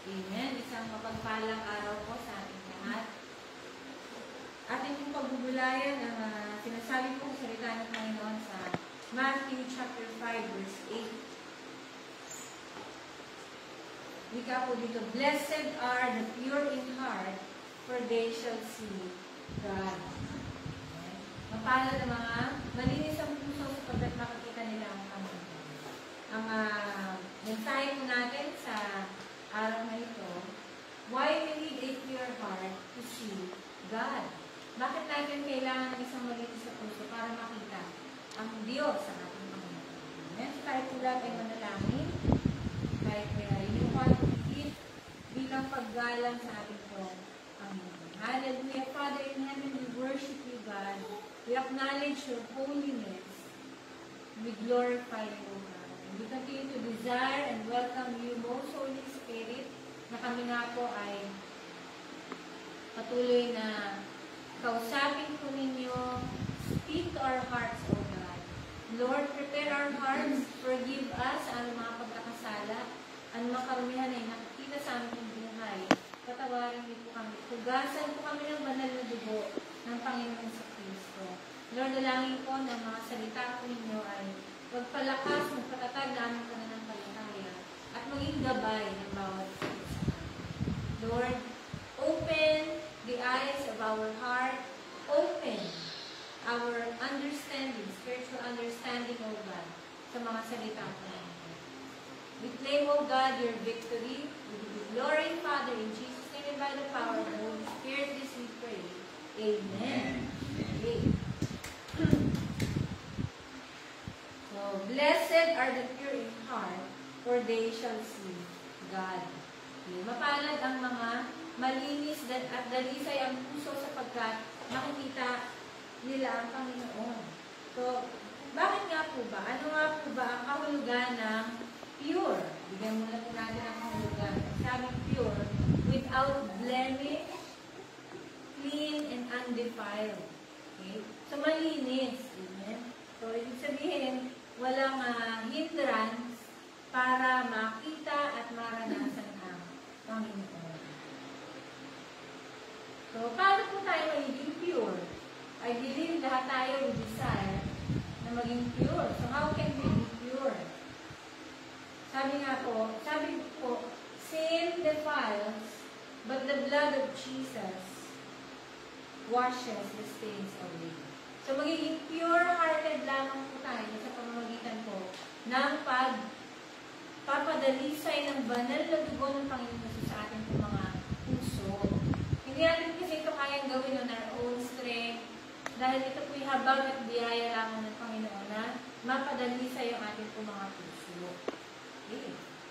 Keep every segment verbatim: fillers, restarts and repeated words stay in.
Amen. Isang mapagpalang araw po sa ating lahat. Ating pong pagbubulayan ang uh, sinasabi pong salita ng Panginoon sa Matthew chapter five verse eight. Wika po dito, "Blessed are the pure in heart, for they shall see God." Okay. Mapalad ang mga malinis ang puso sapagkat makikita nila ang Panginoon. Ang uh, mensahe po natin sa araw na ito, why we need a pure heart to see God. Bakit natin kailangan ng isang malinis sa puso para makita ang Diyos sa ating Panginoon? Amen? Kahit po lahat ay manalangin, kahit uh, yung pag-ibig bilang paggalang sa ating Panginoon. Hallelujah. Father in heaven, we worship you, God. We acknowledge your holiness. We glorify you, God. We continue to desire and welcome you, most Holy Spirit, na kami nga po ay patuloy na kausapin po ninyo. Speak to our hearts, O God. Lord, prepare our hearts, forgive us ang mga pagkakasala, ang mga karumihan ay nakikita sa aming buhay. Patawarin niyo po kami. Tugasan po kami ng banal na dugo ng Panginoon sa Kristo. Lord, dalangin po na mga salita po ninyo ay magpalakas, magpatatag na aming pananampalataya at maging gabay ng bawat isa. Lord, open the eyes of our heart, open our understanding, spiritual understanding, O God, sa mga salita po namin. We claim, O God, your victory. We give you glory, Father, in Jesus' name and by the power of the Holy Spirit, this we pray. Amen. Amen. So, blessed are the pure in heart, for they shall see God. Okay. Mapalad ang mga malinis at dalisay ang puso sapagkat makikita nila ang Panginoon. So, bakit nga po ba? Ano nga po ba ang kahulugan ng pure? Bigyan muna po natin ang kahulugan. Sabi pure, without blemish, clean, and undefiled. Okay? So, malinis. Amen? So, ibig sabihin, walang uh, hindrance para makita at maranasan ang Panginoon. So, paano po tayo magiging pure? I believe lahat tayo will desire na maging pure. So, how can we be pure? Sabi nga po, sabi po, sin defiles, but the blood of Jesus washes the stains away. So, magiging pure-hearted lamang po tayo sa pamamagitan po ng pagpapadalisay ng banal na dugo ng Panginoon sa ating po mga puso. Hindi natin kasi ito kayang gawin on our own strength dahil ito po yung habang at biyaya lamang ng Panginoon na mapadalisay yung ating po mga puso. Okay.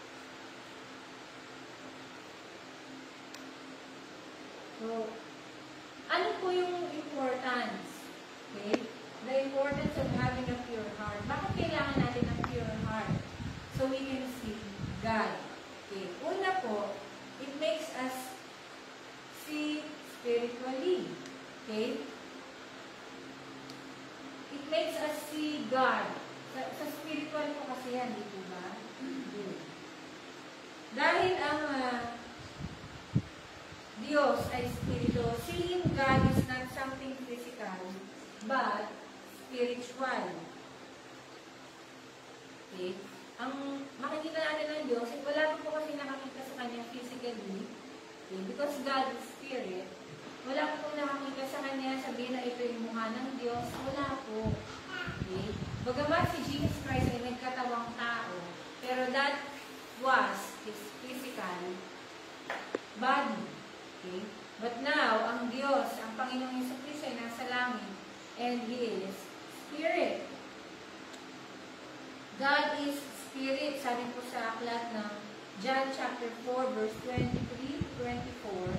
So, ano po yung importance? Okay? The importance of having a pure heart. Bakit kailangan natin ng pure heart? So we can see God. Okay. Una po, it makes us see spiritually. Okay? It makes us see God. Sa, sa spiritual po kasi yan, di po ba? Mm-hmm. Dahil ang uh, Diyos ay spiritual, seeing God is not something physical, but spiritual. Okay? Ang makikita natin ng Diyos, eh, wala po kasi nakakita sa Kanya physically. Okay? Because God is spirit. Wala po nakakita sa Kanya, sabihin na ito yung mukha ng Diyos. Wala po. Okay? Bagamat si Jesus Christ ay nagkatawang tao, pero that was His physical body. Okay? But now, ang Diyos, ang Panginoong Jesucristo ay nasa langit, and He is Spirit. God is Spirit. Sabi po sa aklat ng John chapter four, verse twenty-three to twenty-four.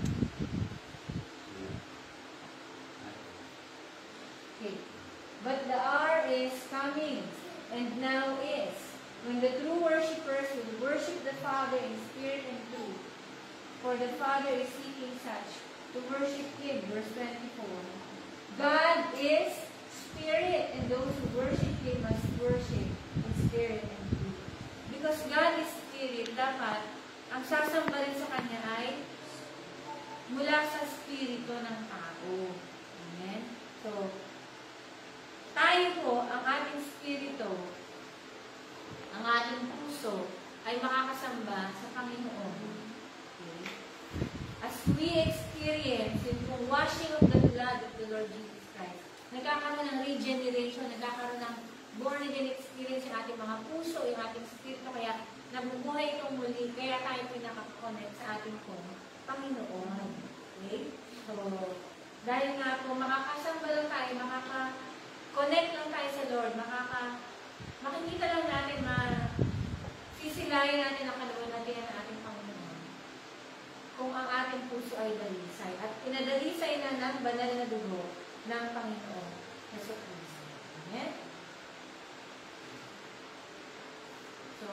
Okay. But the hour is coming, and now is, when the true worshipers will worship the Father in spirit and truth. For the Father is seeking such to worship Him. Verse twenty-four. God is Spirit, and those who worship Him must worship in spirit and truth. Because God is Spirit, dapat ang sasamba rin sa Kanya ay mula sa spirito ng tao. Amen? So, tayo po, ang ating spirito, ang ating puso, ay makakasamba sa Panginoon. Okay? As we experience yung washing of the blood of the Lord Jesus Christ, nagkakaroon ng regeneration, nagkakaroon ng born again experience yung ating mga puso, yung ating spirito, kaya nabubuhay itong muli, kaya tayo pinaka-connect sa ating Panginoon. Okay? So, dahil nga po, makakasamba lang tayo, makaka-connect lang tayo sa Lord, makaka makikita lang natin, masisilayan natin ang kaluwalhatian ng ating Panginoon kung ang ating puso ay dalisay. At inadalisay na ng banal na dugo ng Panginoon Yesu Cristo. Amen? So,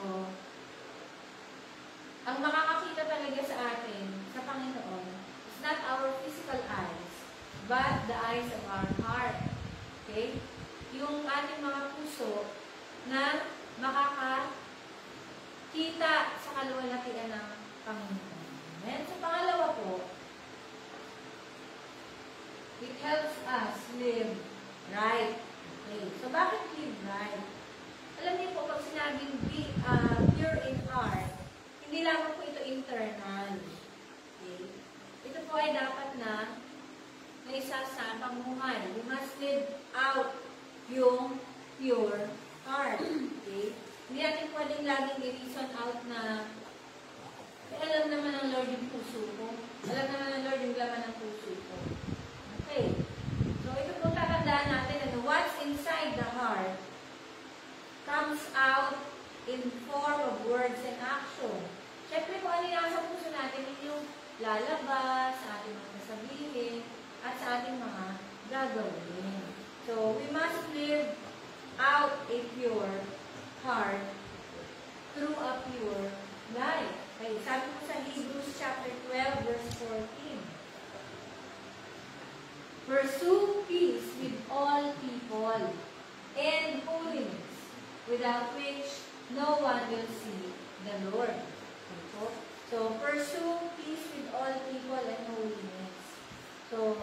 ang makakakita talaga sa atin, sa Panginoon, is not our physical eyes, but the eyes of our heart. Okay? Yung ating mga puso na makakakita sa kaluwalhatian ng Panginoon. Amen? So, pangalawa po, it helps us live right. Okay. So, bakit live right? Alam niyo po, pag sinabing be uh, pure in heart, hindi lamang po ito internal. Okay. Ito po ay dapat na na isa sa pamuhay. We must live out yung pure heart. Okay. Hindi natin pwedeng laging i-reason out na eh, alam naman ng Lord yung puso ko. Alam naman ng Lord yung laman ng puso ko. Okay. So, ito po tatandaan natin na what's inside the heart comes out in form of words and action. Siyempre, kung ano yung nasa puso natin, yung lalabas sa ating mga sasabihin at sa ating mga gagawin. So, we must live out a pure heart through a pure life. Okay, sabi ko sa Hebrews chapter twelve, verse fourteen. Pursue peace with all people and holiness, without which no one will see the Lord. Okay, so, so, pursue peace with all people and holiness. So,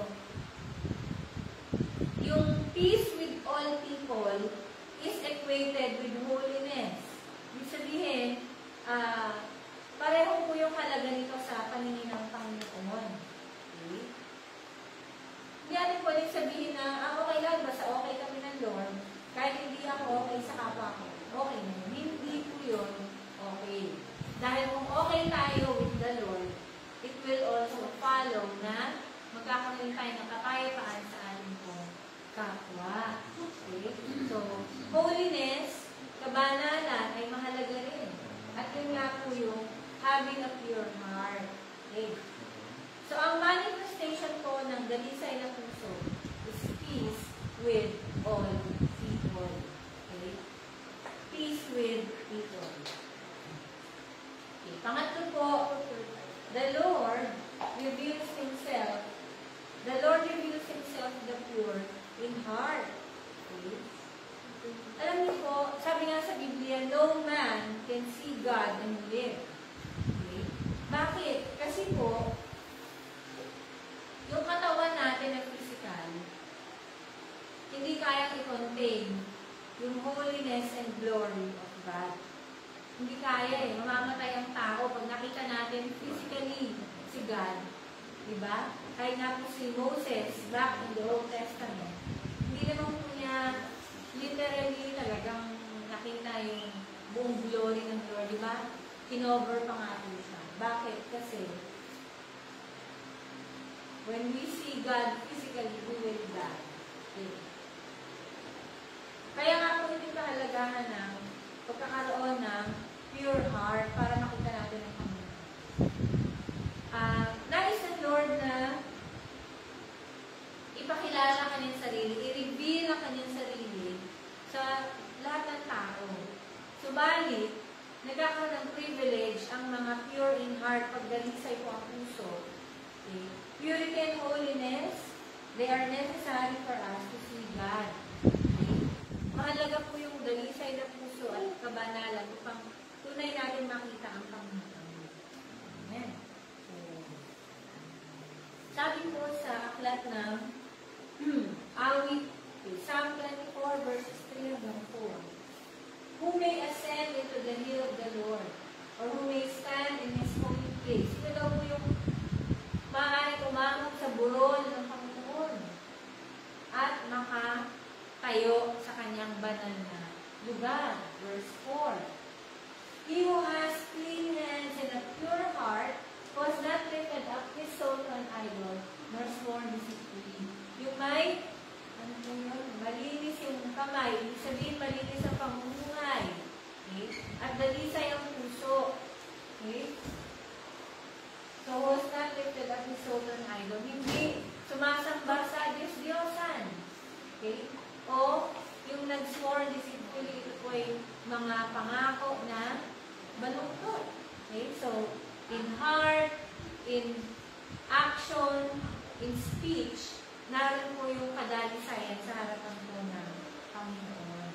yung peace with all people is equated with holiness. Ibig sabihin, ah, uh, pareho po yung halaga nito sa paningin ng Panginoon. Okay? Hindi natin pwedeng sabihin na, ah, okay lang, basta okay kami ng Lord, kahit hindi ako okay sa kapwa ko. Okay na yun. Hindi po yun okay. Dahil kung okay tayo with the Lord, it will also follow na magkakaroon tayo ng kapayapaan sa ating pong kapwa. Okay? So, holiness, kabanalan ay mahalaga rin. At yun nga po yung having a pure heart. Okay. So, ang manifestation po ng dalisay na puso is peace with all people. Okay. Peace with people. Okay. Pangatlo po, the Lord reveals Himself. The Lord reveals Himself to the pure in heart. Okay. Alam niyo po, sabi nga sa Biblia, no man can see God and live. Okay? Bakit? Kasi po, yung katawan natin na physical, hindi kayang i-contain yung holiness and glory of God. Hindi kaya eh. Mamamatay ang tao pag nakita natin physically si God. Diba? Kaya nga po si Moses, back in the Old Testament, hindi naman po niya literally talagang nakita yung buong glory ng Lord, di ba? Kinover pa nga po siya. Bakit? Kasi when we see God physically, we will die. Okay. Kaya nga po ito kahalagahan ng pagkakaroon ng pure heart para makita natin ang Panginoon. Uh, nais ng Lord na ipakilala ang kanyang sarili, i-reveal ang kanyang sarili sa lahat ng tao. Subalit, nagkakaroon ng privilege ang mga pure in heart pagdalisay po ang puso. Okay. Purity and holiness, they are necessary for us to see God. Okay. Mahalaga po yung dalisay na puso at kabanalan upang tunay natin makita ang Panginoon. aklat ng awit, Psalm twenty-four, verses three hanggang four. Who may ascend into the hill of the Lord, or who may stand in His holy place? Sino daw po yung maaaring umahon sa burol ng Panginoon at makatayo sa kanyang banal na lugar? Verse four. He who has clean hands and a pure heart, who has not lifted up his soul to an idol, nor sworn deceitfully. Yung may, ano po yun? Malinis yung kamay. Ibig sabihin, malinis ang pamumuhay. Okay? At dalisay ang puso. Okay? So, who has not lifted up his soul to an idol, hindi sumasamba sa Diyos-Diyosan. Okay? O, yung nag-sworn deceitfully, ito po ay mga pangako na balungkot. Okay? So, in heart, in action, in speech, naroon po yung kadalisayan sa harapan po ng Panginoon.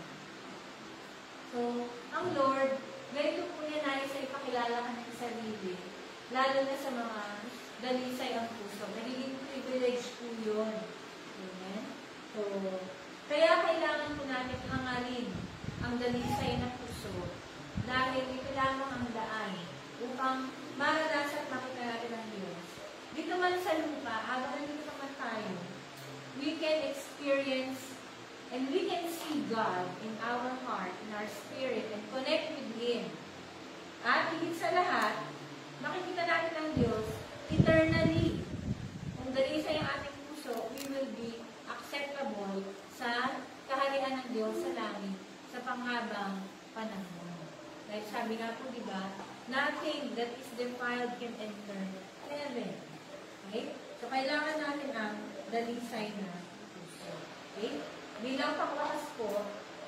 So, ang Lord, ganito po niya nais sa ipakilala ka ng sarili, lalo na sa mga dalisay ang puso. Nagiging privilege po yun. Amen? So, kaya kailangan po natin hangarin ang dalisay na puso dahil ito lamang ang daan upang maranasan at makita natin ang Diyos. Dito man sa lupa, habang nandito naman tayo, we can experience and we can see God in our heart, in our spirit, and connect with Him. At higit sa lahat, makikita natin ang Diyos eternally. Kung dalisay ang ating puso, we will be acceptable sa kaharian ng Diyos sa langit sa panghabang panahon. Like sabi nga po, diba, nothing that is defiled can enter heaven. Okay? So, kailangan natin ang dalisay na puso. Okay? Bilang pangwakas po,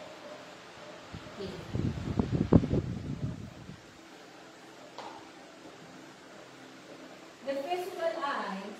okay. The physical eyes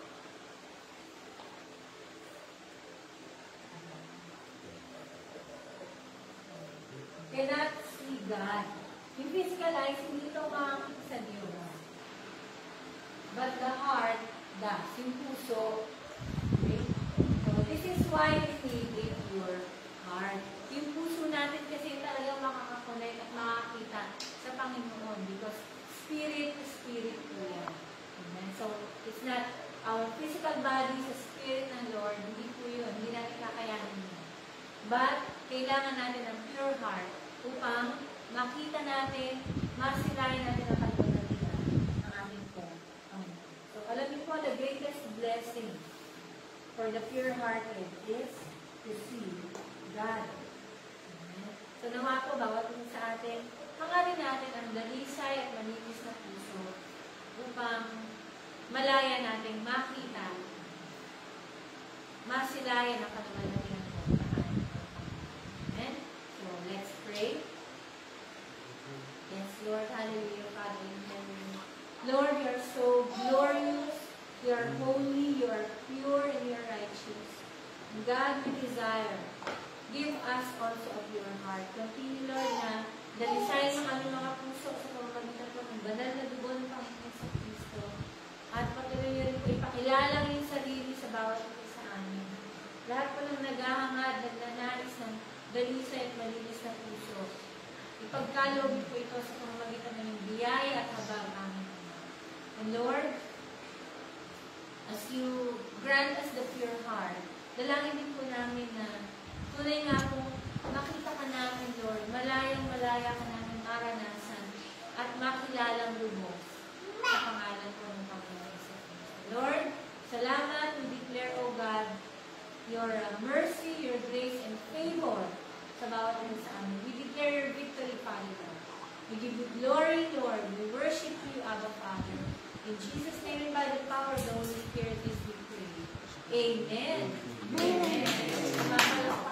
cannot see God. Yung physical eyes, hindi ito makakita sa Diyos. But the heart does. Yung puso. Okay? So, this is why we need a pure heart. Yung puso natin kasi talagang makakakonect at makakita sa Panginoon because spirit to spirit po yan. Amen? So, it's not our physical body sa spirit ng Lord. Hindi po yun. Hindi natin kakayanin yun. But, kailangan natin ng pure heart upang makita natin, masilayan natin ang kalpanatina ng ating Panginoon. So, alam niyo po, the greatest blessing for the pure-hearted is to see God. Amen. So, nawa po, bawat isa sa atin, hangarin natin ang dalisay at malinis na puso upang malaya nating makita, masilayan ang kalpanatina ng Panginoon. Amen. So, let's pray. Yes, Lord, hallelujah, Father in heaven. Lord, you are so glorious, you are holy, you are pure, and you are righteous. God, we desire, give us also of your heart. Continue, Lord, na dalisayin ang aming mga puso sa pamamagitan po ng banal na dugo ng Panginoon sa Kristo. At patuloy niyo rin po ipakilala yung sarili sa bawat isa sa amin. Lahat po ng naghahangad, nagnanais ng dalisay at malinis na puso. Ipagkaloob po ito sa pamamagitan ng biyaya at habag amin. And Lord, as you grant us the pure heart, dalangin din po namin na tunay nga po makita ka namin, Lord, malayang malaya ka namin maranasan at makilalang lubos sa pangalan po ng Panginoon sa Kristo. Lord, salamat, we declare, O God, your uh, mercy, your grace, and favor sa bawat isa sa amin. We declare your victory, Father God. We give you glory, Lord. We worship you, Abba, Father. In Jesus' name and by the power of the Holy Spirit is we pray. Amen. Amen. Amen.